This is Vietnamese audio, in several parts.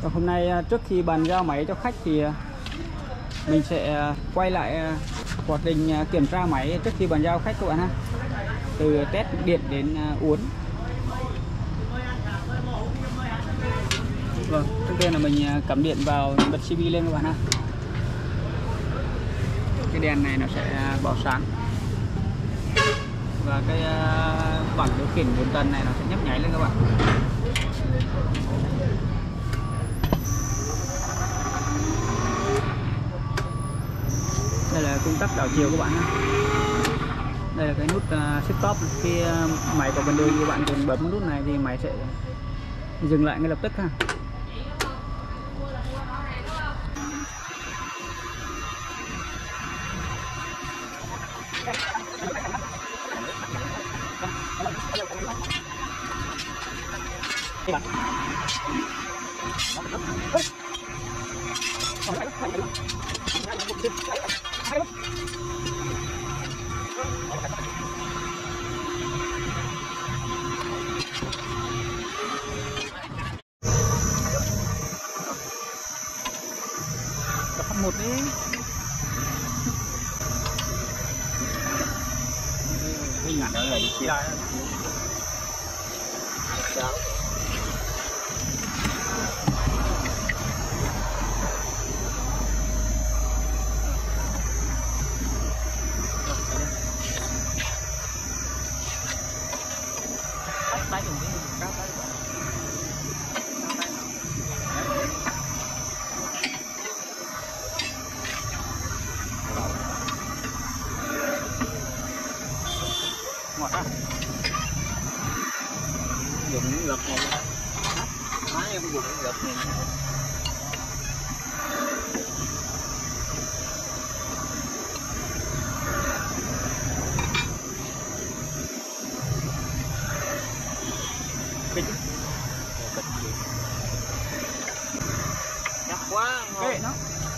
Và hôm nay trước khi bàn giao máy cho khách thì mình sẽ quay lại quá trình kiểm tra máy trước khi bàn giao khách các bạn ha. Từ test điện đến uốn. Vâng, trước tiên là mình cắm điện vào bật CP lên các bạn ha. Cái đèn này nó sẽ báo sáng. Và cái bảng điều khiển 4 tần này nó sẽ nhấp nháy lên các bạn. Đây là công tắc đảo chiều các bạn nhé. Đây là cái nút stop. Khi máy có vấn đề thì bạn cần bấm nút này thì máy sẽ dừng lại ngay lập tức ha. Cấp 1 đi. Hình ảnh đó là đi chia. Ngọt ha. Dùng gật này. Má em dùng gật này. Chắc quá. Kệ nó.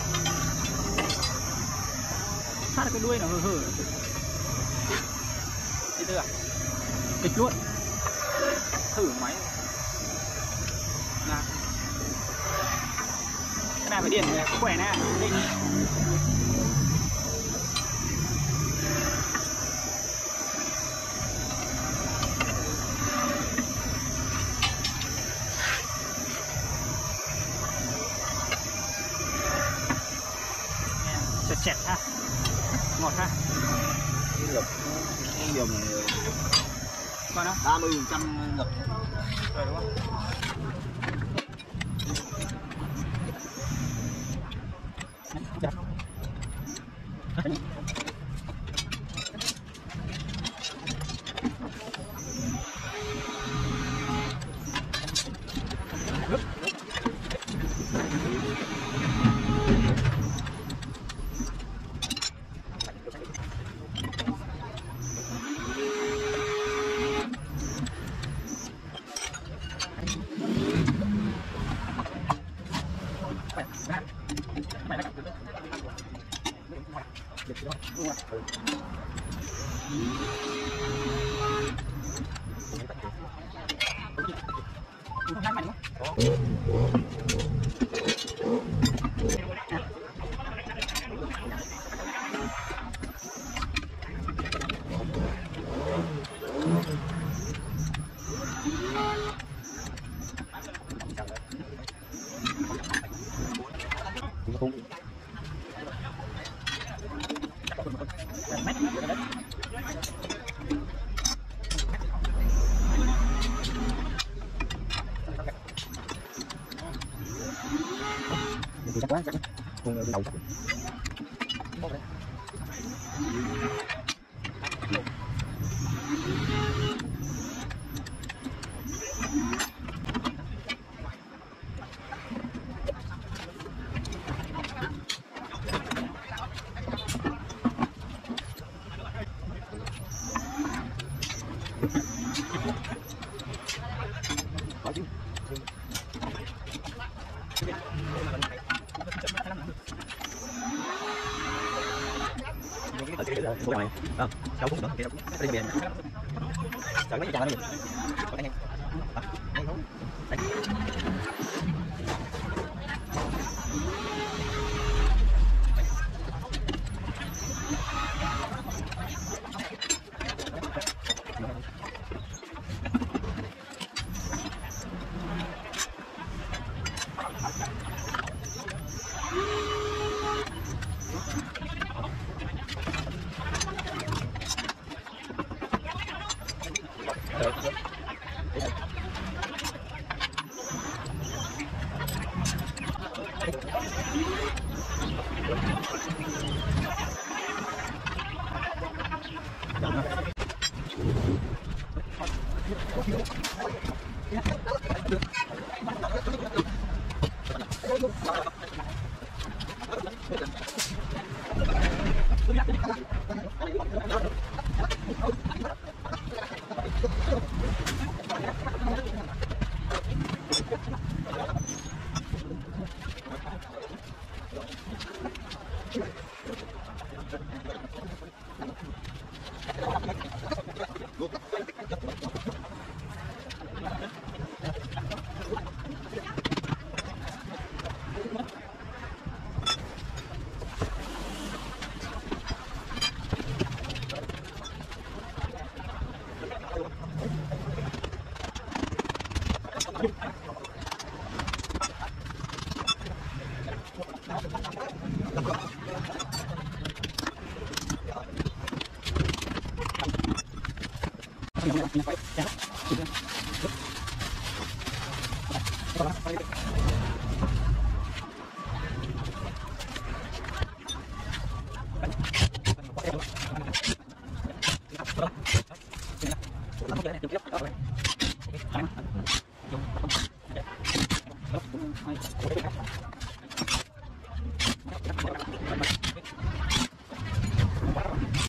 Sát cái đuôi nó hừ hừ. Đi à? Kịch luôn. Thử máy. Nào. Cái này phải điện khỏe nè. Đi. Chẹt chẹt ha. Ngọt ha. Cái lực cái dùng coi nó 30% lực rồi đúng không? chắc quá, chắc đầu chắc. Bố mày không đâu cũng nữa thì đi biển chẳng mấy chàng nữa Hãy subscribe cho kênh Ghiền Mì Gõ để không bỏ lỡ những video hấp dẫn.